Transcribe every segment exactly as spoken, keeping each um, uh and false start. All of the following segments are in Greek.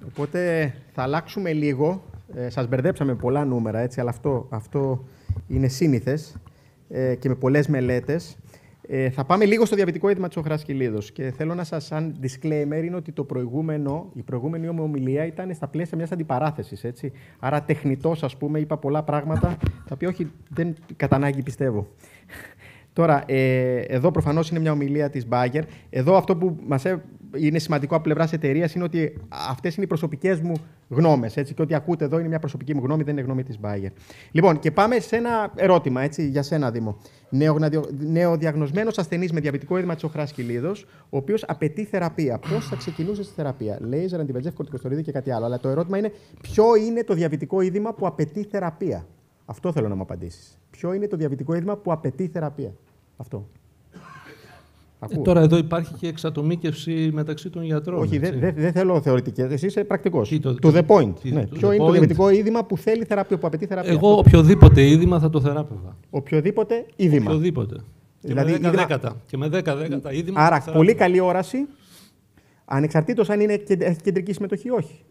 Οπότε θα αλλάξουμε λίγο. Ε, σας μπερδέψαμε με πολλά νούμερα, έτσι, αλλά αυτό, αυτό είναι σύνηθες ε, και με πολλές μελέτες. Ε, θα πάμε λίγο στο διαβητικό είδημα της οχράς κοιλίδος. Και θέλω να σας, σαν disclaimer, είναι ότι το προηγούμενο, η προηγούμενη ομιλία ήταν στα πλαίσια μιας αντιπαράθεσης. Έτσι. Άρα, τεχνητός, ας πούμε, είπα πολλά πράγματα, τα οποία όχι, δεν κατά ανάγκη πιστεύω. Τώρα, ε, εδώ προφανώς είναι μια ομιλία της Bayer. Εδώ αυτό που μας ε, είναι σημαντικό από πλευράς εταιρείας είναι ότι αυτές είναι οι προσωπικές μου γνώμες. Έτσι, και ό,τι ακούτε εδώ είναι μια προσωπική μου γνώμη, δεν είναι γνώμη της Bayer. Λοιπόν, και πάμε σε ένα ερώτημα, έτσι, για σένα, Δήμο. Νεοδιαγνωσμένος ασθενής με διαβητικό είδημα της οχράς κοιλίδος, ο οποίος απαιτεί θεραπεία. Πώς θα ξεκινούσε στη θεραπεία? Λέιζερ, αντιβετζέφ, κορτικοστοροειδή και κάτι άλλο. Αλλά το ερώτημα είναι ποιο είναι το διαβητικό είδημα που απαιτεί θεραπεία. Αυτό θέλω να μου απαντήσεις. Ποιο είναι το διαβητικό είδημα που απαιτεί θεραπεία? Αυτό. Ε, τώρα εδώ υπάρχει και εξατομίκευση μεταξύ των γιατρών. Όχι, δεν δε, δε θέλω θεωρητικές. Εσύ είσαι πρακτικός. Τι, το, to the point. Τι, ναι. το, Ποιο το είναι point. το διαβητικό είδημα που θέλει θεραπεία, που απαιτεί θεραπεία? Εγώ οποιοδήποτε είδημα θα το θεράπευα. Οποιοδήποτε είδημα. Οποιοδήποτε. Δηλαδή, και με δέκα δέκατα. Και με δέκα δέκατα είδημα. Άρα, πολύ καλή όραση, ανεξαρτήτως αν είναι, έχει κεντρική συμμετοχή ή όχι.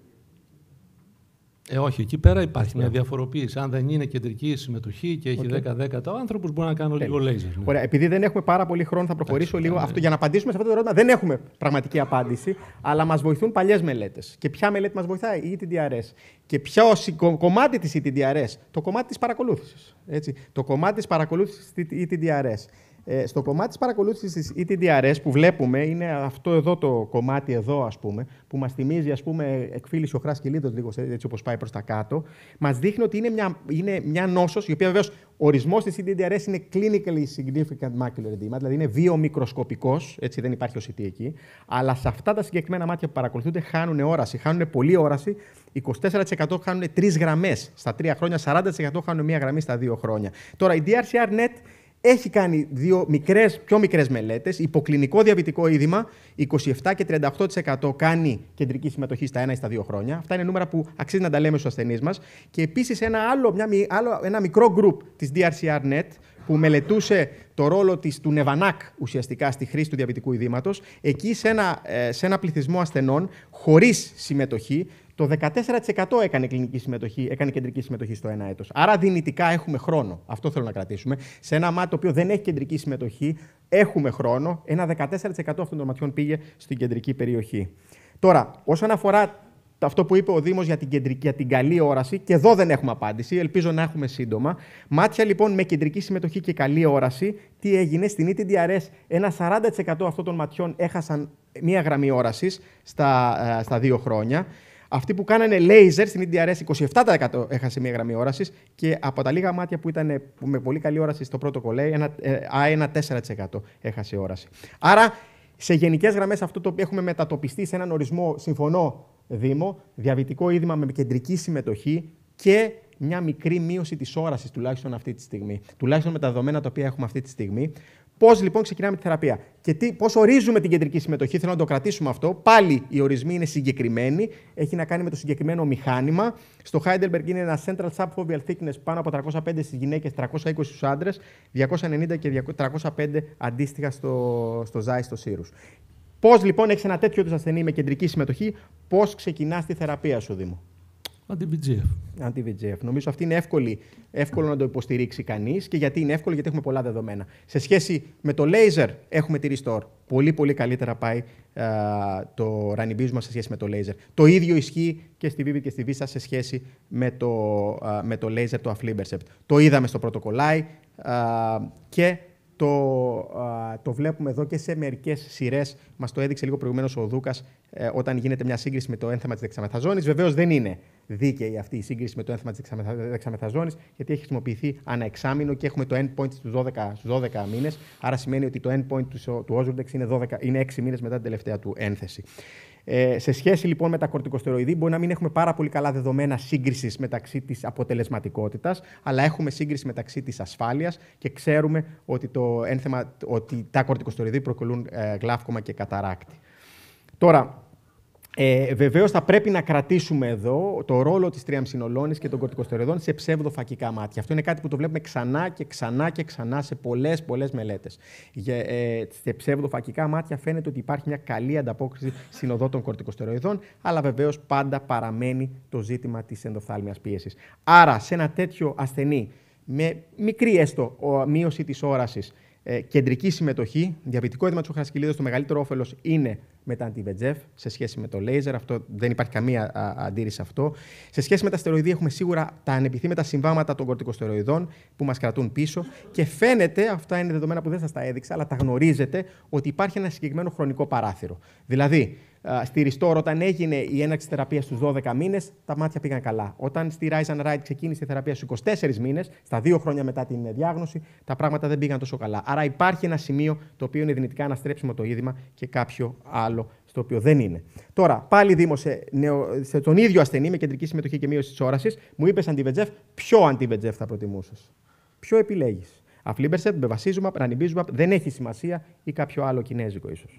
Ε, όχι, εκεί πέρα υπάρχει μια διαφοροποίηση. Αν δεν είναι κεντρική η συμμετοχή και έχει okay. δέκα δέκατα, ο άνθρωπος μπορεί να κάνει λίγο λέιζερ. Ναι. Ωραία, επειδή δεν έχουμε πάρα πολύ χρόνο, θα προχωρήσω Άξι, λίγο. ναι. Αυτό, για να απαντήσουμε σε αυτό το ερώτημα, δεν έχουμε πραγματική απάντηση, αλλά μας βοηθούν παλιές μελέτες. Και ποια μελέτη μας βοηθάει? Η ι τι ντι αρ ες. Και ποιο κομμάτι της ι τι ντι αρ ες? Το κομμάτι της παρακολούθησης. Έτσι. Το κομμάτι της παρακολούθησης της ι τι ντι αρ ες. Ε, στο κομμάτι της παρακολούθησης της ι τι ντι αρ ες που βλέπουμε, είναι αυτό εδώ το κομμάτι εδώ, ας πούμε, που μας θυμίζει, ας πούμε, εκφύλιση οχράς κοιλίδος, λίγο έτσι όπως πάει προς τα κάτω, μας δείχνει ότι είναι μια, είναι μια νόσος, η οποία βεβαίως ορισμός της ι τι ντι αρ ες είναι clinically significant macular edema, δηλαδή είναι βιομικροσκοπικός, έτσι δεν υπάρχει ο σι τι εκεί, αλλά σε αυτά τα συγκεκριμένα μάτια που παρακολουθούνται χάνουν όραση, χάνουν πολλή όραση, είκοσι τέσσερα τοις εκατό χάνουν τρεις γραμμές στα τρία χρόνια, σαράντα τοις εκατό χάνουν μία γραμμή στα δύο χρόνια. Τώρα, η ντι αρ σι αρ Net έχει κάνει δύο μικρές, πιο μικρές μελέτες. Υποκλινικό διαβητικό είδημα, είκοσι επτά και τριάντα οκτώ τοις εκατό κάνει κεντρική συμμετοχή στα ένα ή στα δύο χρόνια. Αυτά είναι νούμερα που αξίζει να τα λέμε στους ασθενείς μας. Και επίσης ένα, άλλο, μια, άλλο, ένα μικρό group της ντι αρ σι αρ Net που μελετούσε το ρόλο της, του Νεβανάκ ουσιαστικά στη χρήση του διαβητικού ειδήματος. Εκεί σε ένα, σε ένα πληθυσμό ασθενών χωρίς συμμετοχή, το δεκατέσσερα τοις εκατό έκανε, κλινική συμμετοχή, έκανε κεντρική συμμετοχή στο ένα έτος. Άρα δυνητικά έχουμε χρόνο. Αυτό θέλω να κρατήσουμε. Σε ένα μάτι το οποίο δεν έχει κεντρική συμμετοχή, έχουμε χρόνο. Ένα δεκατέσσερα τοις εκατό αυτών των ματιών πήγε στην κεντρική περιοχή. Τώρα, όσον αφορά αυτό που είπε ο Δήμος για την, κεντρική, για την καλή όραση, και εδώ δεν έχουμε απάντηση, ελπίζω να έχουμε σύντομα. Μάτια λοιπόν με κεντρική συμμετοχή και καλή όραση, τι έγινε? Στην ι τι ντι αρ ες ένα σαράντα τοις εκατό αυτών των ματιών έχασαν μία γραμμή όρασης στα, στα δύο χρόνια. Αυτοί που κάνανε λέιζερ στην ι τι ντι αρ ες είκοσι επτά τοις εκατό έχασε μία γραμμή όρασης και από τα λίγα μάτια που ήταν με πολύ καλή όραση στο πρώτο κολλέι, ένα, ένα τέσσερα τοις εκατό έχασε όραση. Άρα, σε γενικές γραμμές, αυτό το οποίο έχουμε μετατοπιστεί σε έναν ορισμό, συμφωνώ, Δήμο, διαβητικό είδημα με κεντρική συμμετοχή και μια μικρή μείωση της όρασης, τουλάχιστον αυτή τη στιγμή. Τουλάχιστον με τα δεδομένα τα οποία έχουμε αυτή τη στιγμή. Πώς λοιπόν ξεκινάμε τη θεραπεία και τι, πώς ορίζουμε την κεντρική συμμετοχή? Θέλω να το κρατήσουμε αυτό. Πάλι οι ορισμοί είναι συγκεκριμένοι. Έχει να κάνει με το συγκεκριμένο μηχάνημα. Στο Heidelberg είναι ένα central subfoveal thickness πάνω από τριακόσια πέντε στις γυναίκες, τριακόσια είκοσι στους άντρες, διακόσια ενενήντα και τριακόσια πέντε αντίστοιχα στο, στο ζάι, στο σύρους. Πώς λοιπόν έχεις ένα τέτοιο τους ασθενή με κεντρική συμμετοχή, πώς ξεκινάς τη θεραπεία σου, Δήμο? Αντι-βι τζι εφ. Αντι-βι τζι εφ. Νομίζω αυτή είναι εύκολη, εύκολο να το υποστηρίξει κανείς. Και γιατί είναι εύκολο? Γιατί έχουμε πολλά δεδομένα. Σε σχέση με το laser έχουμε τη Restore. Πολύ πολύ καλύτερα πάει α, το ranibizumab σε σχέση με το laser. Το ίδιο ισχύει και στη Vivid και στη Visa σε σχέση με το, α, με το laser, το aflibercept. Το είδαμε στο πρωτοκολλάι και το, α, το βλέπουμε εδώ και σε μερικές σειρές. Μας το έδειξε λίγο προηγουμένως ο Δούκας ε, όταν γίνεται μια σύγκριση με το ένθεμα της δεξαμεθαζόνης. Βεβαίως δεν είναι δίκαιη αυτή η σύγκριση με το ένθεμα της δεξαμεθαζόνης, γιατί έχει χρησιμοποιηθεί ανά εξάμηνο και έχουμε το endpoint στους δώδεκα, στους δώδεκα μήνες. Άρα σημαίνει ότι το endpoint του, του Ozurdex είναι, δώδεκα, είναι έξι μήνες μετά την τελευταία του ένθεση. Ε, σε σχέση λοιπόν με τα κορτικοστεροειδή, μπορεί να μην έχουμε πάρα πολύ καλά δεδομένα σύγκρισης μεταξύ της αποτελεσματικότητας, αλλά έχουμε σύγκριση μεταξύ της ασφάλειας και ξέρουμε ότι, το ένθεμα, ότι τα κορτικοστεροειδή προκαλούν ε, γλαύκομα και καταράκτη. Τώρα, Ε, βεβαίως θα πρέπει να κρατήσουμε εδώ το ρόλο της τριαμσινολόνης και των κορτικοστεροειδών σε ψευδοφακικά μάτια. Αυτό είναι κάτι που το βλέπουμε ξανά και ξανά και ξανά σε πολλές πολλές μελέτες. Για, ε, σε ψευδοφακικά μάτια φαίνεται ότι υπάρχει μια καλή ανταπόκριση στην οδό των κορτικοστεροειδών, αλλά βεβαίως πάντα παραμένει το ζήτημα της ενδοφθάλμιας πίεσης. Άρα, σε ένα τέτοιο ασθενή με μικρή έστω μείωση της όρασης, Ε, κεντρική συμμετοχή, διαβητικό έδημα της οχρασκυλίδας, το μεγαλύτερο όφελος είναι με τα αντι-βι τζι εφ σε σχέση με το λέιζερ. Αυτό, δεν υπάρχει καμία α, αντίρρηση σε αυτό. Σε σχέση με τα στεροειδή, έχουμε σίγουρα τα ανεπιθύμητα συμβάματα των κορτικοστεροειδών που μας κρατούν πίσω και φαίνεται, αυτά είναι δεδομένα που δεν σας τα έδειξα, αλλά τα γνωρίζετε, ότι υπάρχει ένα συγκεκριμένο χρονικό παράθυρο. Δηλαδή, στη Restore, όταν έγινε η έναρξη θεραπείας στους δώδεκα μήνες, τα μάτια πήγαν καλά. Όταν στη Rise and Ride ξεκίνησε η θεραπεία στους είκοσι τέσσερις μήνες, στα δύο χρόνια μετά την διάγνωση, τα πράγματα δεν πήγαν τόσο καλά. Άρα υπάρχει ένα σημείο το οποίο είναι δυνητικά αναστρέψιμο το είδημα και κάποιο άλλο στο οποίο δεν είναι. Τώρα, πάλι Δήμο, σε, νεο, σε τον ίδιο ασθενή με κεντρική συμμετοχή και μείωση της όρασης, μου είπες αντι-βι τζι εφ, ποιο αντι-βι τζι εφ θα προτιμούσες? Ποιο επιλέγεις? Αφλίμπερσεπτ, μπεβασίζουμαπ, ρανιμπίζουμαπ, δεν έχει σημασία, ή κάποιο άλλο κινέζικο ίσως?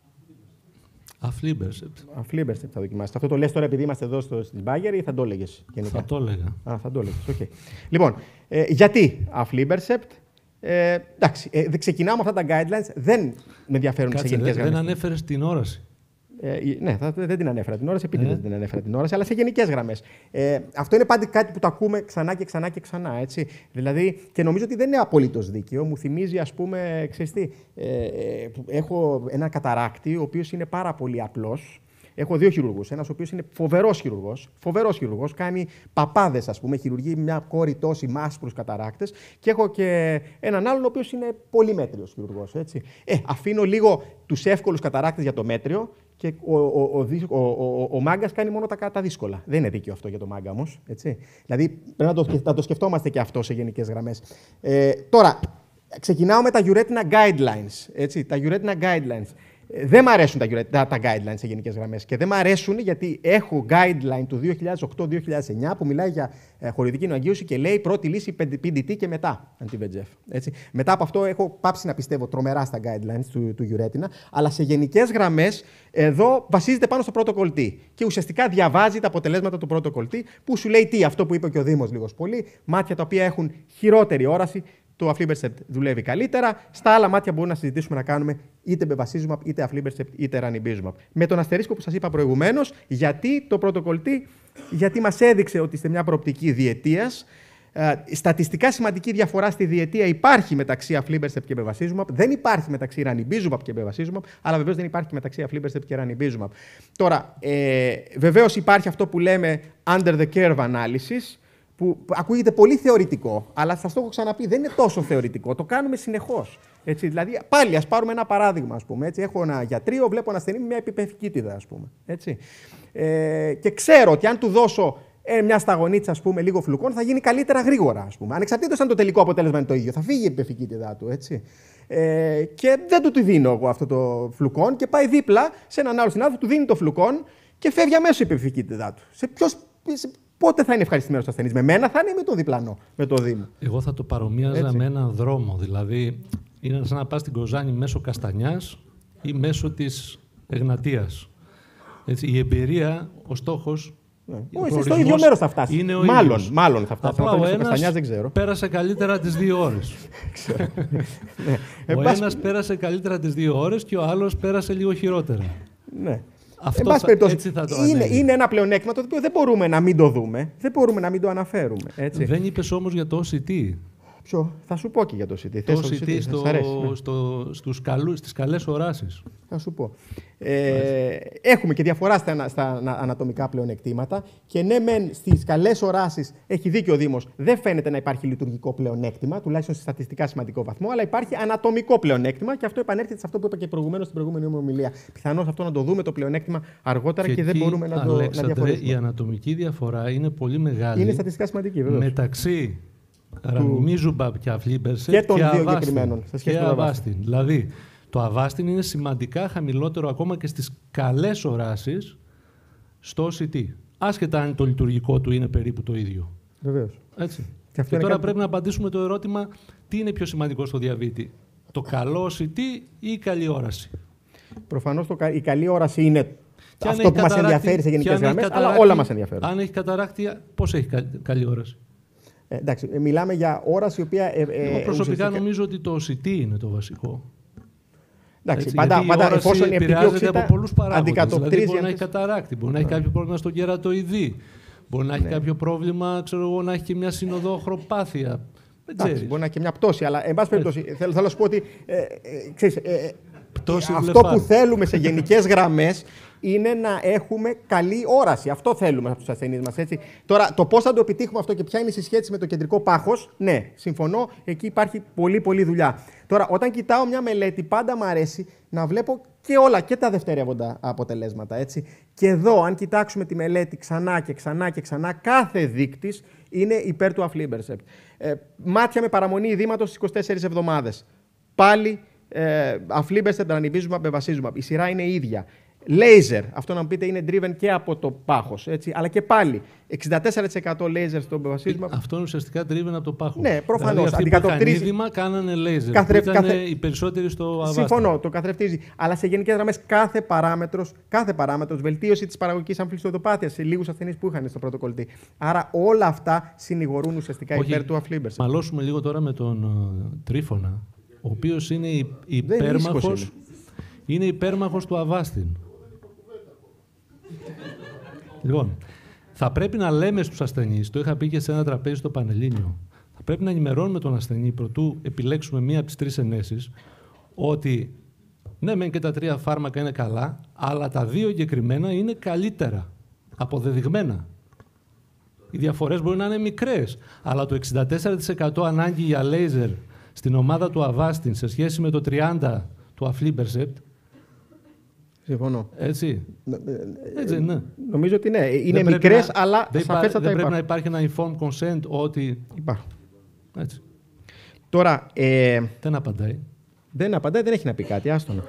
Αφλίμπερσεπτ. Αφλίμπερσεπτ θα δοκιμάσετε. Αυτό το λες τώρα επειδή είμαστε εδώ στο, στην Bayer ή θα το έλεγες γενικά? Θα το έλεγα. Α, θα το έλεγες. Okay. Λοιπόν, ε, γιατί Αφλίμπερσεπτ? Ε, εντάξει, ε, ξεκινάω με αυτά τα guidelines. Δεν με ενδιαφέρουν σε γενικές γραμμές. Δεν ανέφερες την όραση. Ε, ναι, θα, δεν την ανέφερα την όραση, επίτηδες δεν την ανέφερα την όραση, αλλά σε γενικές γραμμές. Ε, αυτό είναι πάντα κάτι που το ακούμε ξανά και ξανά και ξανά. Έτσι. Δηλαδή, και νομίζω ότι δεν είναι απολύτως δίκαιο. Μου θυμίζει, ας πούμε, ξέρεις τι, ε, ε, έχω ένα καταράκτη, ο οποίος είναι πάρα πολύ απλός. Έχω δύο χειρουργούς. Ένας ο οποίος είναι φοβερός χειρουργός. Φοβερός χειρουργός. Κάνει παπάδες, ας πούμε. Χειρουργεί μια κόρη τόση με άσπρους καταράκτες. Και έχω και έναν άλλον ο οποίος είναι πολύ μέτριος χειρουργός. Έτσι. Ε, αφήνω λίγο τους εύκολους καταράκτες για το μέτριο και ο, ο, ο, ο, ο, ο μάγκας κάνει μόνο τα, τα δύσκολα. Δεν είναι δίκαιο αυτό για το μάγκα όμως. Έτσι. Δηλαδή πρέπει να το, να το σκεφτόμαστε και αυτό σε γενικές γραμμές. Ε, τώρα, ξεκινάω με τα Uretina Guidelines. Έτσι, τα Uretina Guidelines. Δεν μ' αρέσουν τα, τα, τα guidelines σε γενικές γραμμές και δεν μ' αρέσουν γιατί έχω guideline του δύο χιλιάδες οκτώ δύο χιλιάδες εννιά που μιλάει για ε, χορηγική νοαγίωση και λέει πρώτη λύση πι ντι τι και μετά αντι-βι τζι εφ. Έτσι. Μετά από αυτό έχω πάψει να πιστεύω τρομερά στα guidelines του, του Uretina, αλλά σε γενικές γραμμές εδώ βασίζεται πάνω στο protocol T και ουσιαστικά διαβάζει τα αποτελέσματα του protocol T που σου λέει τι, αυτό που είπε και ο Δήμος λίγος πολύ, μάτια τα οποία έχουν χειρότερη όραση. Το Αφλίμπερσεπτ δουλεύει καλύτερα. Στα άλλα μάτια μπορούμε να συζητήσουμε να κάνουμε είτε μπεβασίζουμαπ, είτε Αφλίμπερσεπτ, είτε ρανιμπίζουμαπ. Με τον αστερίσκο που σας είπα προηγουμένως, γιατί το protocol T, γιατί μας έδειξε ότι σε μια προοπτική διετίας, ε, στατιστικά σημαντική διαφορά στη διετία υπάρχει μεταξύ Αφλίμπερσεπτ και μπεβασίζουμαπ, δεν υπάρχει μεταξύ ρανιμπίζουμαπ και μπεβασίζουμαπ, αλλά βεβαίως δεν υπάρχει μεταξύ Αφλίμπερσεπτ και ρανιμπίζουμαπ. Τώρα, ε, βεβαίως υπάρχει αυτό που λέμε under the curve analysis, που ακούγεται πολύ θεωρητικό, αλλά σας το έχω ξαναπεί, δεν είναι τόσο θεωρητικό. Το κάνουμε συνεχώς. Έτσι, δηλαδή, πάλι, ας πάρουμε ένα παράδειγμα. Ας πούμε, έτσι. Έχω ένα γιατρείο, βλέπω ένα ασθενή με μια επιπεφικίτιδα, ας πούμε. Έτσι. Ε, και ξέρω ότι αν του δώσω ε, μια σταγονίτσα, ας πούμε, λίγο φλουκών, θα γίνει καλύτερα γρήγορα. Ας πούμε. Ανεξαρτήτως αν το τελικό αποτέλεσμα είναι το ίδιο. Θα φύγει η επιπεφικίτιδα του. Έτσι. Ε, και δεν του τη δίνω εγώ αυτό το φλουκών και πάει δίπλα σε έναν άλλο συνάδελφο, του δίνει το φλουκών και φεύγει αμέσως η επιπεφικίτιδα του. Σε ποιος, σε, Πότε θα είναι ευχαριστημένος ο ασθενής? Με μένα θα είναι ή με το διπλανό, με το Δήμο? Εγώ θα το παρομοίαζα Έτσι. με έναν δρόμο. Δηλαδή, είναι σαν να πας στην Κοζάνη μέσω Καστανιάς ή μέσω της Εγνατίας. Έτσι, η εμπειρία, ο στόχος. Ναι. Όχι, στο ίδιο μέρος θα φτάσει. Μάλλον, μάλλον θα φτάσει. Απλά ο ένας δεν ξέρω. πέρασε καλύτερα τις δύο ώρες. ναι. Ο ένας πέρασε καλύτερα τις δύο ώρες και ο άλλος πέρασε λίγο χειρότερα. Ναι. Αυτό θα, έτσι θα το είναι, είναι ένα πλεονέκτημα το οποίο δεν μπορούμε να μην το δούμε, δεν μπορούμε να μην το αναφέρουμε. Έτσι. Δεν είπες όμως για το ο σι τι. Ποιο? Θα σου πω και για το ο σι τι. Το ο σι τι στο, στο, στους καλούς, στις καλές οράσεις. Θα σου πω. Ε, έχουμε και διαφορά στα, στα ανατομικά πλεονεκτήματα και ναι, μεν στις καλές οράσεις έχει δίκιο ο Δήμος, δεν φαίνεται να υπάρχει λειτουργικό πλεονέκτημα, τουλάχιστον σε στατιστικά σημαντικό βαθμό, αλλά υπάρχει ανατομικό πλεονέκτημα και αυτό επανέρχεται σε αυτό που είπα και προηγουμένως στην προηγούμενη μου ομιλία. Πιθανώς αυτό να το δούμε το πλεονέκτημα αργότερα και, και εκεί, δεν μπορούμε να το να διαφοροποιήσουμε. Η ανατομική διαφορά είναι πολύ μεγάλη. Είναι στατιστικά σημαντική, βέβαια. Μεταξύ ρανιμίζουμαπ και Αφλίμπερσεπτ και των και δύο εγκεκριμένων. Και Αβάστιν. Δηλαδή, το Αβάστιν είναι σημαντικά χαμηλότερο ακόμα και στις καλές οράσεις στο ο σι τι. Άσχετα αν το λειτουργικό του είναι περίπου το ίδιο. Βεβαίως. Έτσι. Και, και τώρα κάτι... πρέπει να απαντήσουμε το ερώτημα τι είναι πιο σημαντικό στο διαβήτη. Το καλό ο σι τι ή η καλή όραση? Προφανώς το, η καλή όραση είναι αυτό που μας ενδιαφέρει σε γενικές γραμμές, αλλά όλα μας ενδιαφέρουν. Αν έχει καταράκτη, πώς έχει καλή όραση? Ε, εντάξει, μιλάμε για όραση η οποία. Ε, ε, Εγώ προσωπικά ουσιαστικά... νομίζω ότι το ο σι τι είναι το βασικό. Εντάξει, Έτσι, πάντα, πάντα εφόσον η επηρεάζεται από πολλούς παράγοντες. Δηλαδή, μπορεί να έχει τις... καταράκτη, μπορεί να έχει κάποιο πρόβλημα στο κερατοειδή, μπορεί να έχει ναι. κάποιο πρόβλημα, ξέρω εγώ, να έχει και μια συνοδόχροπάθεια. Δεν ξέρεις. Μπορεί να έχει και μια πτώση, αλλά εν πάση περιπτώσει θέλω, θέλω να σου πω ότι ε, ε, ξέρεις, ε, πτώση αυτό που θέλουμε σε γενικές γραμμές είναι να έχουμε καλή όραση. Αυτό θέλουμε από τους ασθενείς μας. Έτσι. Τώρα, το πώς θα το επιτύχουμε αυτό και ποια είναι η συσχέτιση με το κεντρικό πάχος, ναι, συμφωνώ, εκεί υπάρχει πολύ, πολύ δουλειά. Τώρα, όταν κοιτάω μια μελέτη, πάντα μου αρέσει να βλέπω και όλα, και τα δευτερεύοντα αποτελέσματα. Έτσι. Και εδώ, αν κοιτάξουμε τη μελέτη ξανά και ξανά και ξανά, κάθε δείκτης είναι υπέρ του aflibercept. Ε, μάτια με παραμονή ειδήματος στις είκοσι τέσσερις εβδομάδες. Πάλι ε, aflibercept, ranibizumab, bevacizumab. Η σειρά είναι η ίδια. Laser, αυτό να μου πείτε είναι driven και από το πάχος, έτσι, αλλά και πάλι εξήντα τέσσερα τοις εκατό laser στο bevacizumab. Αυτό είναι ουσιαστικά driven από το πάχος. Ναι, προφανώς. Δηλαδή, αντικατοπτρίζει. Αυτοί που είχαν κάνανε laser. Καθρεφ... Ήταν καθε... οι περισσότεροι στο Avastin. Συμφωνώ, το καθρεφτίζει. Αλλά σε γενικές γραμμές κάθε παράμετρος, κάθε παράμετρος, βελτίωση της παραγωγικής αμφιλιστοδοπάθειας σε λίγους ασθενείς που είχαν στο πρωτοκολλητή. Άρα όλα αυτά συνηγορούν ουσιαστικά Όχι, υπέρ του aflibercept. Μαλώσουμε λίγο τώρα με τον uh, Τρίφωνα, ο οποίος είναι υπέρμαχος, είναι υπέρμαχος του Avastin. Λοιπόν, θα πρέπει να λέμε στους ασθενείς, το είχα πει και σε ένα τραπέζι στο Πανελλήνιο, θα πρέπει να ενημερώνουμε τον ασθενή προτού επιλέξουμε μία από τις τρεις ενέσεις, ότι ναι, μεν και τα τρία φάρμακα είναι καλά, αλλά τα δύο εγκεκριμένα είναι καλύτερα, αποδεδειγμένα. Οι διαφορές μπορεί να είναι μικρές, αλλά το εξήντα τέσσερα τοις εκατό ανάγκη για λέιζερ στην ομάδα του Avastin σε σχέση με το τριάντα τοις εκατό του aflibercept. Συμφωνώ. Έτσι. Έτσι, ναι. Νομίζω ότι ναι. Είναι μικρές, να, αλλά δεν σαφέστατα δεν πρέπει υπάρχουν. να υπάρχει ένα informed consent ότι... Υπάρχουν. Έτσι. Τώρα... Ε... Δεν απαντάει. Δεν απαντάει, δεν έχει να πει κάτι. Άστονα.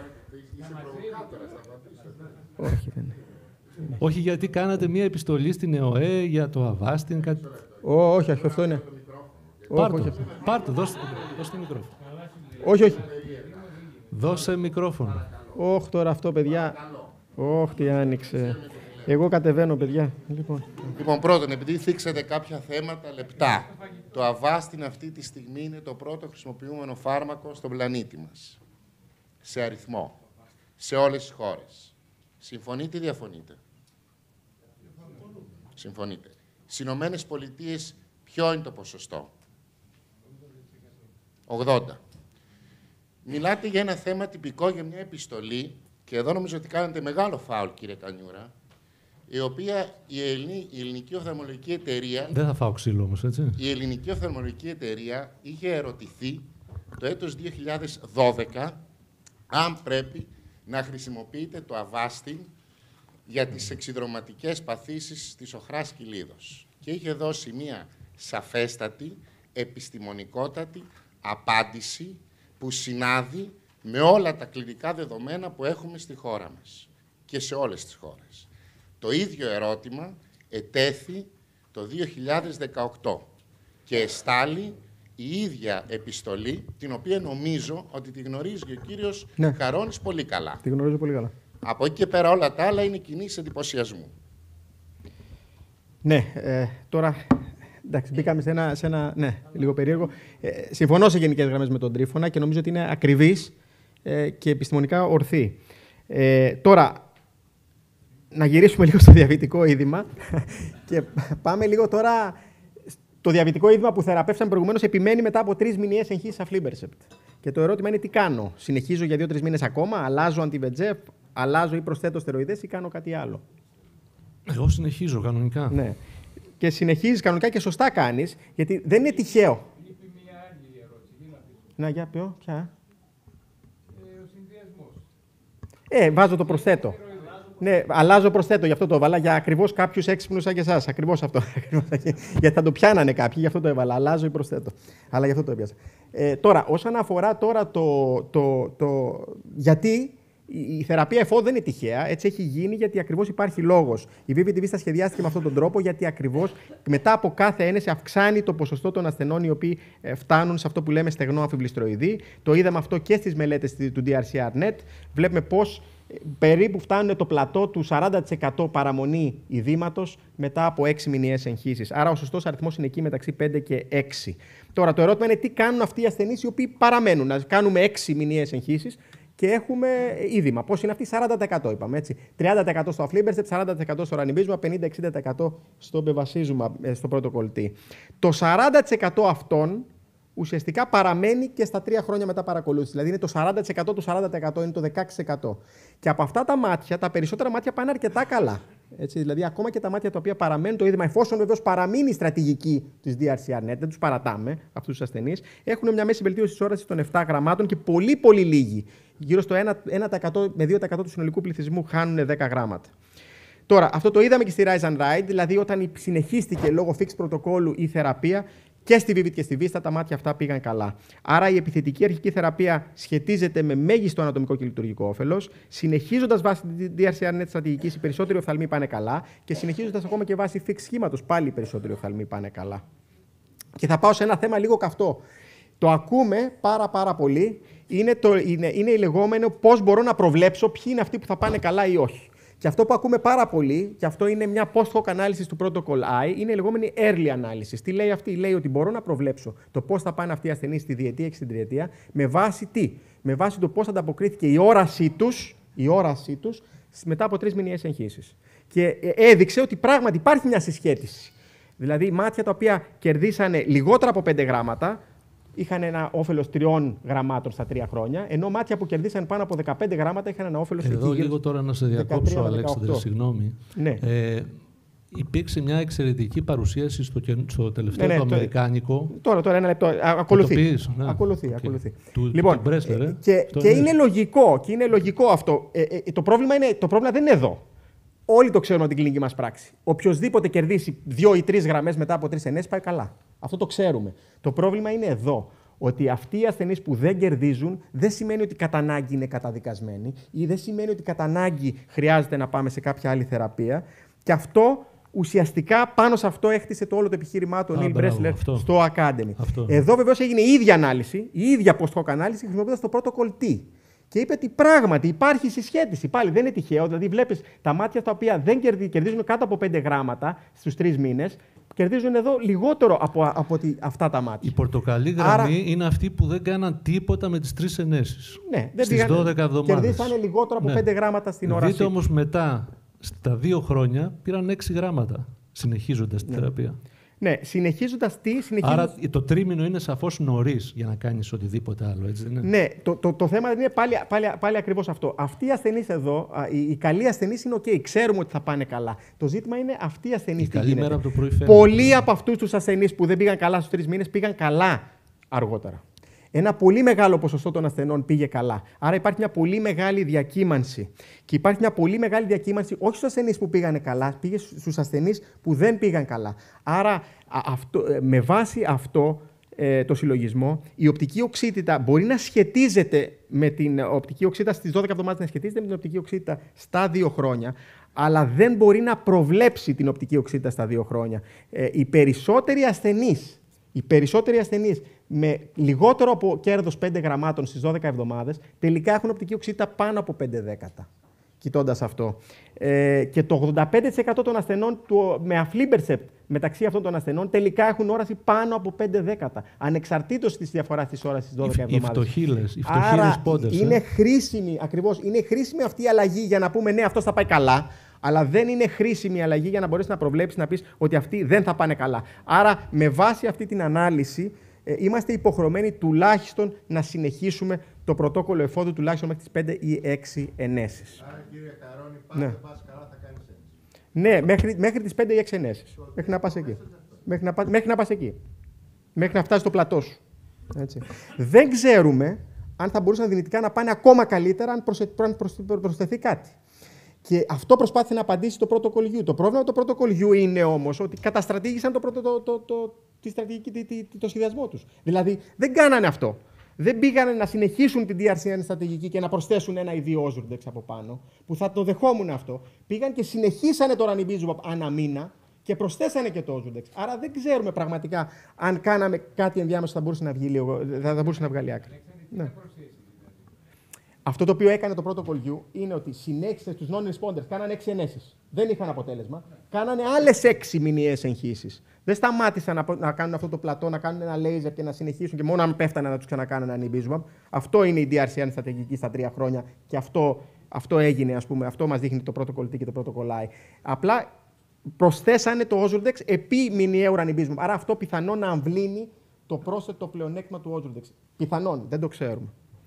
Όχι, δεν είναι. Όχι, γιατί κάνατε μία επιστολή στην ΕΟΕ για το Avastin. Κάτι... Ω, όχι, αυτό είναι. Πάρ' το, πάρ' το, δώστε, δώστε μικρόφωνο. Όχι, όχι. Δώσε μικρόφωνο. Όχι τώρα αυτό, παιδιά. Όχι, τι άνοιξε. Εγώ κατεβαίνω, παιδιά. Λοιπόν, λοιπόν πρώτον, επειδή θίξατε κάποια θέματα λεπτά, το Avastin αυτή τη στιγμή είναι το πρώτο χρησιμοποιούμενο φάρμακο στον πλανήτη μας. Σε αριθμό. Σε όλες τις χώρες. Συμφωνείτε ή διαφωνείτε? Συμφωνείτε. Στις Ηνωμένες Πολιτείες ποιο είναι το ποσοστό? ογδόντα. Μιλάτε για ένα θέμα τυπικό, για μια επιστολή, και εδώ νομίζω ότι κάνετε μεγάλο φάουλ, κύριε Κανιούρα, η οποία η, Ελληνική, η Ελληνική Οφθαλμολογική Εταιρεία... Δεν θα φάω ξύλο όμως, έτσι. Η Ελληνική Οφθαλμολογική Εταιρεία είχε ερωτηθεί το έτος δύο χιλιάδες δώδεκα αν πρέπει να χρησιμοποιείται το Avastin για τις εξιδρωματικές παθήσεις της οχράς κοιλίδος. Και είχε δώσει μια σαφέστατη, επιστημονικότατη απάντηση που συνάδει με όλα τα κλινικά δεδομένα που έχουμε στη χώρα μας και σε όλες τις χώρες. Το ίδιο ερώτημα ετέθη το δύο χιλιάδες δεκαοκτώ και εστάλει η ίδια επιστολή, την οποία νομίζω ότι τη γνωρίζει και ο κύριος ναι. Χαρώνης πολύ καλά. Τη γνωρίζω πολύ καλά. Από εκεί και πέρα όλα τα άλλα είναι κινήσεις εντυπωσιασμού. Ναι, ε, τώρα... Εντάξει, μπήκαμε σε ένα, σε ένα ναι, λίγο περίεργο. Ε, συμφωνώ σε γενικές γραμμές με τον Τρίφωνα και νομίζω ότι είναι ακριβής ε, και επιστημονικά ορθή. Ε, τώρα, να γυρίσουμε λίγο στο διαβητικό είδημα και πάμε λίγο τώρα... Το διαβητικό είδημα που θεραπεύσαμε προηγουμένως επιμένει μετά από τρεις μηνιαίες εγχύσεις aflibercept. Και το ερώτημα είναι τι κάνω. Συνεχίζω για δύο-τρεις μήνες ακόμα, αλλάζω αντι-βι τζι εφ, αλλάζω ή προσθέτω στεροειδές ή κάνω κάτι άλλο? Εγώ συνεχίζω κανονικά. Ναι. Και συνεχίζεις κανονικά και σωστά κάνεις, γιατί δεν είναι τυχαίο. Λείπει μία άλλη ερώτηση. Να, για ποιο, ποια? Ε, ο συνδυασμός. Ε, βάζω το προσθέτω. Ναι, αλλάζω προσθέτω, γι' αυτό το έβαλα, για ακριβώς κάποιους έξυπνους σαν και εσάς. Ακριβώς αυτό. Γιατί θα το πιάνανε κάποιοι, γι' αυτό το έβαλα. Αλλάζω ή προσθέτω. Αλλά γι' αυτό το έπιασα. Ε, τώρα, όσον αφορά τώρα το, το, το γιατί Η, η θεραπεία εφόδου δεν είναι τυχαία. Έτσι έχει γίνει γιατί ακριβώς υπάρχει λόγος. Η βι βι τι βι στα σχεδιάστηκε με αυτόν τον τρόπο, γιατί ακριβώς μετά από κάθε ένεση αυξάνει το ποσοστό των ασθενών οι οποίοι φτάνουν σε αυτό που λέμε στεγνό αμφιβληστροειδή. Το είδαμε αυτό και στις μελέτες του ντι αρ σι αρ νετ. Βλέπουμε πώς περίπου φτάνουν το πλατό του σαράντα τοις εκατό παραμονή ειδήματος μετά από έξι μηνιαίες εγχύσεις. Άρα ο σωστός αριθμός είναι εκεί μεταξύ πέντε και έξι. Τώρα το ερώτημα είναι τι κάνουν αυτοί οι ασθενείς οι οποίοι παραμένουν. Να κάνουμε έξι μηνιαίες εγχύσεις και έχουμε είδημα. Πώς είναι αυτοί, σαράντα τοις εκατό είπαμε. Έτσι. τριάντα τοις εκατό στο αφλίμπερσεπτ, σαράντα τοις εκατό στο ρανιμπίζουμα, πενήντα με εξήντα τοις εκατό στο μπεβασίζουμα, στο πρωτοκολλητή. Το σαράντα τοις εκατό αυτών ουσιαστικά παραμένει και στα τρία χρόνια μετά παρακολούθηση. Δηλαδή είναι το σαράντα τοις εκατό του σαράντα τοις εκατό, είναι το δεκαέξι τοις εκατό. Και από αυτά τα μάτια, τα περισσότερα μάτια πάνε αρκετά καλά. Έτσι, δηλαδή, ακόμα και τα μάτια τα οποία παραμένουν το είδημα, εφόσον βεβαίως παραμείνει η στρατηγική της ντι αρ σι αρ νετ, δεν τους παρατάμε αυτούς τους ασθενείς, έχουν μια μέση βελτίωση της όρασης των επτά γραμμάτων και πολύ πολύ λίγοι. Γύρω στο ένα τοις εκατό με δύο τοις εκατό του συνολικού πληθυσμού χάνουν δέκα γράμματα. Τώρα, αυτό το είδαμε και στη Rise and Ride, δηλαδή όταν συνεχίστηκε λόγω fixed πρωτοκόλλου η θεραπεία. Και στη Vivid και στη Vista τα μάτια αυτά πήγαν καλά. Άρα η επιθετική αρχική θεραπεία σχετίζεται με μέγιστο ανατομικό και λειτουργικό όφελος. Συνεχίζοντας βάσει τη ντι αρ σι αρ νετ στρατηγικής, οι περισσότεροι οφθαλμοί πάνε καλά. Και συνεχίζοντας ακόμα και βάσει fixed σχήματος, πάλι οι περισσότεροι οφθαλμοί πάνε καλά. Και θα πάω σε ένα θέμα λίγο καυτό. Το ακούμε πάρα πάρα πολύ. Είναι, το, είναι, είναι η λεγόμενο πώς μπορώ να προβλέψω ποιοι είναι αυτοί που θα πάνε καλά ή όχι. Και αυτό που ακούμε πάρα πολύ, και αυτό είναι μια post-hoc ανάλυση του Protocol I, είναι η λεγόμενη early analysis. Τι λέει αυτή, λέει ότι μπορώ να προβλέψω το πώς θα πάνε αυτοί οι ασθενείς στη διετία και στην τριετία, με βάση τι, με βάση το πώς ανταποκρίθηκε η όρασή τους, η όρασή τους μετά από τρεις μηνιαίες εγχύσεις. Και έδειξε ότι πράγματι υπάρχει μια συσχέτιση. Δηλαδή, μάτια τα οποία κερδίσανε λιγότερα από πέντε γράμματα, είχαν ένα όφελος τριών γραμμάτων στα τρία χρόνια, ενώ μάτια που κερδίσαν πάνω από δεκαπέντε γράμματα είχαν ένα όφελος εκεί. Εδώ λίγο τώρα να σε διακόψω, Αλέξανδρε, συγγνώμη. Ναι. Ε, υπήρξε μια εξαιρετική παρουσίαση στο, στο τελευταίο ναι, ναι, το αμερικάνικο. Τώρα, τώρα, ένα λεπτό. Ακολουθεί. Πεις, ναι. Ακολουθεί, okay. ακολουθεί. Του, λοιπόν, του Μπρέσλερ, ε, και, και είναι, είναι λογικό, και είναι λογικό αυτό. Ε, ε, το, πρόβλημα είναι, το πρόβλημα δεν είναι εδώ. Όλοι το ξέρουμε από την κλινική μας πράξη. Οποιοςδήποτε κερδίσει δύο ή τρεις γραμμές μετά από τρεις ενέσεις πάει καλά. Αυτό το ξέρουμε. Το πρόβλημα είναι εδώ. Ότι αυτοί οι ασθενείς που δεν κερδίζουν δεν σημαίνει ότι κατά ανάγκη είναι καταδικασμένοι ή δεν σημαίνει ότι κατά ανάγκη χρειάζεται να πάμε σε κάποια άλλη θεραπεία. Και αυτό ουσιαστικά πάνω σε αυτό έχτισε το όλο το επιχείρημά του ο Νίλ Μπρέσλερ στο Academy. Αυτό. Εδώ βεβαίως έγινε η ίδια ανάλυση, η ίδια post-hoc ανάλυση χρησιμοποιώντας το Protocol T. Και είπε ότι πράγματι υπάρχει συσχέτιση. Πάλι δεν είναι τυχαίο. Δηλαδή, βλέπεις τα μάτια τα οποία δεν κερδίζουν κάτω από πέντε γράμματα στους τρεις μήνες, κερδίζουν εδώ λιγότερο από, από τη, αυτά τα μάτια. Η πορτοκαλί γραμμή Άρα, είναι αυτοί που δεν κάναν τίποτα με τις τρεις ενέσεις. Ναι, δεν στις δώδεκα εβδομάδες. Κερδίσανε λιγότερο από ναι. πέντε γράμματα στην ώρα. Δείτε όμως μετά, στα δύο χρόνια, πήραν έξι γράμματα συνεχίζοντας τη ναι. θεραπεία. Ναι, συνεχίζοντας τι, συνεχίζοντας... Άρα το τρίμηνο είναι σαφώς νωρίς για να κάνεις οτιδήποτε άλλο, έτσι δεν είναι? Ναι, το, το, το θέμα είναι πάλι, πάλι, πάλι ακριβώς αυτό. Αυτοί οι ασθενείς εδώ, οι, οι καλοί ασθενείς είναι OK, ξέρουμε ότι θα πάνε καλά. Το ζήτημα είναι αυτοί οι ασθενείς τι γίνεται. Μέρα από το πρωί Πολλοί από αυτούς τους ασθενείς που δεν πήγαν καλά στους τρεις μήνες πήγαν καλά αργότερα. Ένα πολύ μεγάλο ποσοστό των ασθενών πήγε καλά. Άρα υπάρχει μια πολύ μεγάλη διακύμανση. Και υπάρχει μια πολύ μεγάλη διακύμανση όχι στους ασθενείς που πήγανε καλά, πήγε στους ασθενείς που δεν πήγαν καλά. Άρα, αυτό, με βάση αυτό ε, το συλλογισμό, η οπτική οξύτητα μπορεί να σχετίζεται με την οπτική οξύτητα στις δώδεκα εβδομάδες, να σχετίζεται με την οπτική οξύτητα στα δύο χρόνια, αλλά δεν μπορεί να προβλέψει την οπτική οξύτητα στα δύο χρόνια. Ε, οι περισσότεροι ασθενείς, οι περισσότεροι ασθενείς με λιγότερο από κέρδος πέντε γραμμάτων στις δώδεκα εβδομάδες, τελικά έχουν οπτική οξύτητα πάνω από πέντε δέκατα. Κοιτώντας αυτό. Ε, και το ογδόντα πέντε τοις εκατό των ασθενών του, με αφλίμπερσεπτ μεταξύ αυτών των ασθενών τελικά έχουν όραση πάνω από πέντε δέκατα. Ανεξαρτήτως της διαφοράς της όρασης στις δώδεκα εβδομάδες. Οι φτωχίλες, οι φτωχίλες πόντες. Είναι ε? χρήσιμη, ακριβώς, είναι χρήσιμη αυτή η αλλαγή για να πούμε ναι, αυτός θα πάει καλά. Αλλά δεν είναι χρήσιμη η αλλαγή για να μπορέσει να προβλέψει να πεις ότι αυτοί δεν θα πάνε καλά. Άρα, με βάση αυτή την ανάλυση, ε, είμαστε υποχρεωμένοι τουλάχιστον να συνεχίσουμε το πρωτόκολλο εφόδου τουλάχιστον μέχρι τις πέντε ή έξι ενέσεις. Άρα, κύριε Καρόνη, πάντα ναι. πας καλά, θα κάνεις ένεση. Ναι, μέχρι, μέχρι τις πέντε ή έξι ενέσεις. Μέχρι να πας εκεί. Μέχρι να, μέχρι να πας εκεί. Μέχρι να φτάσει στο πλατό σου. Έτσι. Δεν ξέρουμε αν θα μπορούσαν δυνητικά να πάνε ακόμα καλύτερα αν, προσε, αν προσθεθεί κάτι. Και αυτό προσπάθησε να απαντήσει το Protocol U. Το πρόβλημα με το Protocol U είναι όμως ότι καταστρατήγησαν το, πρώτο, το, το, το, τη στρατηγική, το, το σχεδιασμό τους. Δηλαδή δεν κάνανε αυτό. Δεν πήγανε να συνεχίσουν την ντι αρ σι εν στρατηγική και να προσθέσουν ένα ή δύο Ozurdex από πάνω, που θα το δεχόμουν αυτό. Πήγαν και συνεχίσανε το ranibizumab ανά μήνα και προσθέσανε και το Ozurdex. Άρα δεν ξέρουμε πραγματικά αν κάναμε κάτι ενδιάμεσο θα μπορούσε να βγει λίγο, θα μπορούσε να βγάλει άκρη. Ναι. Αυτό το οποίο έκανε το Protocol U είναι ότι συνέχισε στους non-responders, κάνανε έξι ενέσεις. Δεν είχαν αποτέλεσμα. Κάνανε άλλες έξι μηνιαίες εγχύσεις. Δεν σταμάτησαν να, να κάνουν αυτό το πλατό, να κάνουν ένα laser και να συνεχίσουν και μόνο αν πέφτανε να τους ξανακάνουν ένα ranibizumab. Αυτό είναι η ντι αρ σι εν στρατηγική στα τρία χρόνια και αυτό, αυτό έγινε, ας πούμε, αυτό μας δείχνει το Protocol T και το Protocol I. Απλά προσθέσανε το Ozurdex επί μηνιαίου ranibizumab. Άρα αυτό πιθανόν να αμβλύνει το πρόσθετο πλεονέκτημα του Ozurdex. Πιθανόν, δεν το ξέρουμε.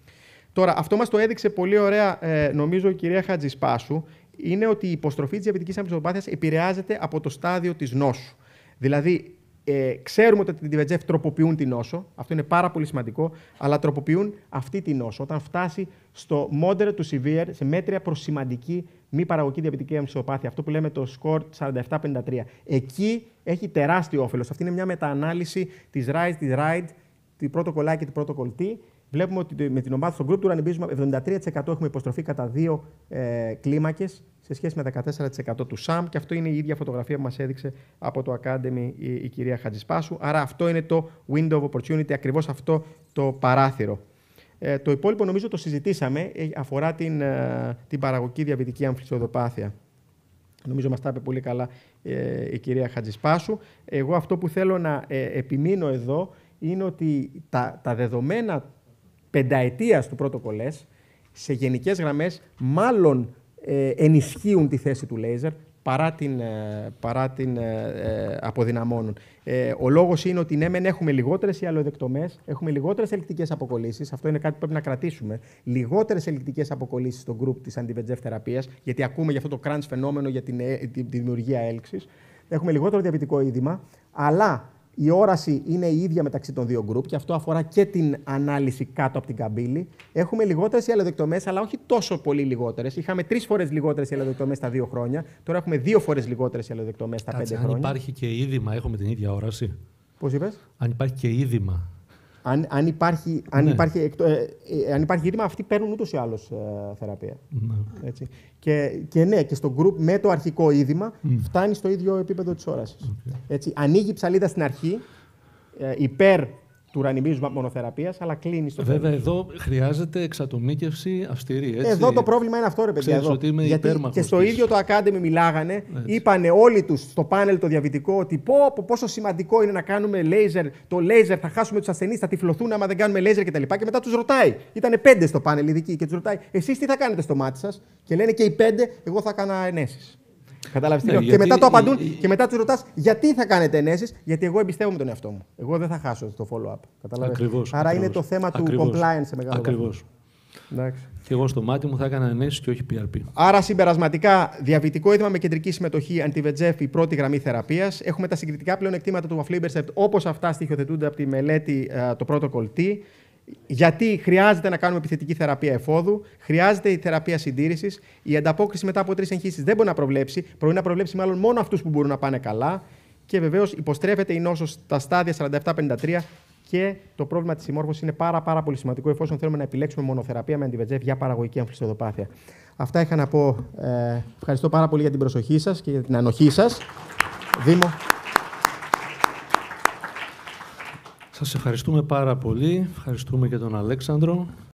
Τώρα, αυτό μας το έδειξε πολύ ωραία, ε, νομίζω, η κυρία Χατζησπάσου, είναι ότι η υποστροφή της διαβητικής αμυλοπάθειας επηρεάζεται από το στάδιο της νόσου. Δηλαδή, ε, ξέρουμε ότι οι ντι βι τζι εφ τροποποιούν την νόσο, αυτό είναι πάρα πολύ σημαντικό, αλλά τροποποιούν αυτή την νόσο. Όταν φτάσει στο moderate to severe, σε μέτρια προς σημαντική μη παραγωγική διαβητική αμυλοπάθεια, αυτό που λέμε το score σαράντα επτά πενήντα τρία. Εκεί έχει τεράστιο όφελος. Αυτή είναι μια μεταανάλυση της RISE, της RIDE, του Protocol I και του Protocol T. Βλέπουμε ότι με την ομάδα στο group του ranibizumab εβδομήντα τρία τοις εκατό έχουμε υποστροφή κατά δύο ε, κλίμακες σε σχέση με δεκατέσσερα τοις εκατό του σαμ και αυτό είναι η ίδια φωτογραφία που μας έδειξε από το Academy η, η κυρία Χατζησπάσου. Άρα αυτό είναι το window of opportunity, ακριβώς αυτό το παράθυρο. Ε, το υπόλοιπο νομίζω το συζητήσαμε, ε, αφορά την, ε, την παραγωγική διαβητική αμφισοδοπάθεια. Νομίζω μας τα είπε πολύ καλά ε, η κυρία Χατζησπάσου. Εγώ αυτό που θέλω να ε, επιμείνω εδώ είναι ότι τα, τα δεδομένα πενταετίας του Protocol S, σε γενικές γραμμές, μάλλον ε, ενισχύουν τη θέση του λέιζερ παρά την, ε, παρά την ε, αποδυναμώνουν. Ε, ο λόγος είναι ότι ναι, μεν έχουμε λιγότερες ιαλοειδεκτομές, έχουμε λιγότερες ελικτικές αποκολλήσεις, αυτό είναι κάτι που πρέπει να κρατήσουμε, λιγότερες ελικτικές αποκολλήσεις στο group της αντι βι τζι εφ θεραπείας, γιατί ακούμε για αυτό το crunch φαινόμενο για την, τη, τη δημιουργία έλξης. Έχουμε λιγότερο διαβητικό είδημα, αλλά η όραση είναι η ίδια μεταξύ των δύο γκρουπ και αυτό αφορά και την ανάλυση κάτω από την καμπύλη. Έχουμε λιγότερες ιαλοδεκτομές, αλλά όχι τόσο πολύ λιγότερες. Είχαμε τρεις φορές λιγότερες ιαλοδεκτομές στα δύο χρόνια. Τώρα έχουμε δύο φορές λιγότερες ιαλοδεκτομές στα Κάτσε, πέντε αν χρόνια. Αν υπάρχει και είδημα, έχουμε την ίδια όραση. Πώς είπες? Αν υπάρχει και είδημα. Αν, αν, υπάρχει, αν, Ναι. υπάρχει, ε, ε, αν υπάρχει είδημα, αυτοί παίρνουν ούτως ή άλλως ε, θεραπεία. Ναι. Έτσι. Και, και ναι, και στο group με το αρχικό είδημα mm. φτάνει στο ίδιο επίπεδο της όρασης. Okay. Έτσι, ανοίγει η ψαλίδα στην αρχή, ε, υπέρ του ranibizumab μονοθεραπείας, αλλά κλείνει στο τέλος. Βέβαια, εδώ χρειάζεται εξατομίκευση αυστηρή. Έτσι. Εδώ το πρόβλημα είναι αυτό, ρε παιδιά. Ξέρεις Εδώ. ότι είμαι Γιατί υπέρμαχος και στο της. ίδιο το Academy μιλάγανε, Έτσι. είπανε όλοι τους στο πάνελ το διαβητικό ότι πω, πω, πόσο σημαντικό είναι να κάνουμε laser. Το laser θα χάσουμε τους ασθενείς, θα τυφλωθούν άμα δεν κάνουμε laser κτλ. Και μετά τους ρωτάει, ήταν πέντε στο πάνελ ειδικοί, και τους ρωτάει, εσείς τι θα κάνετε στο μάτι σας? Και λένε και οι πέντε, εγώ θα έκανα ενέσεις. Κατάλαβες τι Ναι, λέω? Και γιατί μετά το απαντούν η- η- και μετά τους ρωτάς γιατί θα κάνετε ενέσεις, γιατί εγώ εμπιστεύομαι τον εαυτό μου. Εγώ δεν θα χάσω το follow-up. Κατάλαβες? Ακριβώς, Άρα ακριβώς. είναι το θέμα του Ακριβώς. compliance σε μεγάλο βαθμό. Ακριβώς. Εντάξει. Και εγώ στο μάτι μου θα έκανα ενέσεις και όχι πι αρ πι. Άρα, συμπερασματικά, διαβητικό είδημα με κεντρική συμμετοχή αντι βι τζι εφ η πρώτη γραμμή θεραπείας. Έχουμε τα συγκριτικά πλεονεκτήματα του aflibercept, όπως αυτά στοιχειοθετούνται από τη μελέτη ε, το Protocol T. Γιατί χρειάζεται να κάνουμε επιθετική θεραπεία εφόδου, χρειάζεται η θεραπεία συντήρησης. Η ανταπόκριση μετά από τρεις εγχύσεις δεν μπορεί να προβλέψει. Μπορεί να προβλέψει μάλλον μόνο αυτούς που μπορούν να πάνε καλά. Και βεβαίως υποστρέφεται η νόσος στα στάδια σαράντα επτά πενήντα τρία. Και το πρόβλημα της συμμόρφωσης είναι πάρα, πάρα πολύ σημαντικό εφόσον θέλουμε να επιλέξουμε μονοθεραπεία με αντι βι τζι εφ για παραγωγική αμφισοδοπάθεια. Αυτά είχα να πω. Ε, ευχαριστώ πάρα πολύ για την προσοχή σας και για την ανοχή σας. Δήμο. Σας ευχαριστούμε πάρα πολύ. Ευχαριστούμε και τον Αλέξανδρο.